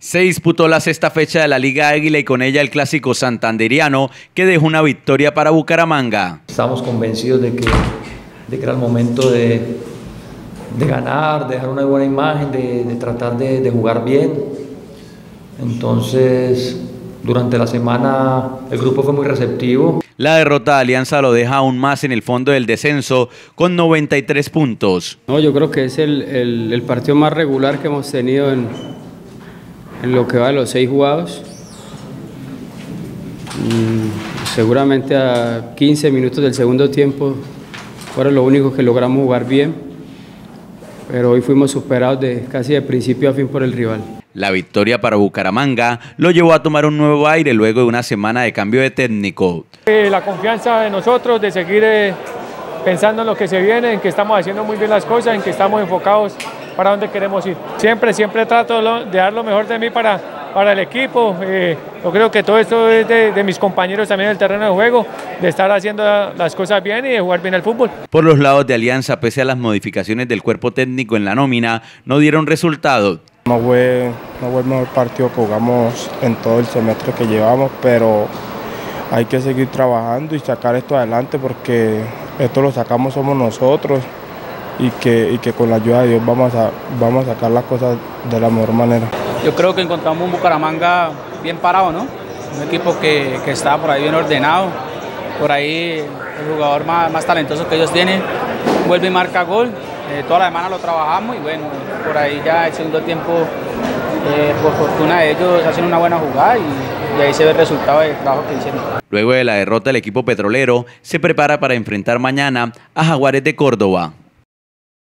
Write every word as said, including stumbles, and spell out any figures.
Se disputó la sexta fecha de la Liga Águila y con ella el clásico santanderiano que dejó una victoria para Bucaramanga. Estamos convencidos de que, de que era el momento de, de ganar, de dejar una buena imagen, de, de tratar de, de jugar bien. Entonces, durante la semana el grupo fue muy receptivo. La derrota de Alianza lo deja aún más en el fondo del descenso con noventa y tres puntos. No, yo creo que es el, el, el partido más regular que hemos tenido en, en lo que va de los seis jugados. Mm, seguramente a quince minutos del segundo tiempo fueron lo único que logramos jugar bien, pero hoy fuimos superados de, casi de principio a fin por el rival. La victoria para Bucaramanga lo llevó a tomar un nuevo aire luego de una semana de cambio de técnico. Eh, la confianza de nosotros, de seguir eh, pensando en lo que se viene, en que estamos haciendo muy bien las cosas, en que estamos enfocados para dónde queremos ir. Siempre, siempre trato de dar lo mejor de mí para, para el equipo. Eh, yo creo que todo esto es de, de mis compañeros también en el terreno de juego, de estar haciendo las cosas bien y de jugar bien el fútbol. Por los lados de Alianza, pese a las modificaciones del cuerpo técnico en la nómina, no dieron resultado. No fue, no fue el mejor partido que jugamos en todo el semestre que llevamos, pero hay que seguir trabajando y sacar esto adelante porque esto lo sacamos somos nosotros y que, y que con la ayuda de Dios vamos a, vamos a sacar las cosas de la mejor manera. Yo creo que encontramos un Bucaramanga bien parado, ¿no? Un equipo que, que está por ahí bien ordenado, por ahí el jugador más, más talentoso que ellos tienen vuelve y marca gol. Eh, toda la semana lo trabajamos y bueno, por ahí ya el segundo tiempo, eh, por fortuna de ellos, hacen una buena jugada y, y ahí se ve el resultado del trabajo que hicieron. Luego de la derrota, el equipo petrolero se prepara para enfrentar mañana a Jaguares de Córdoba.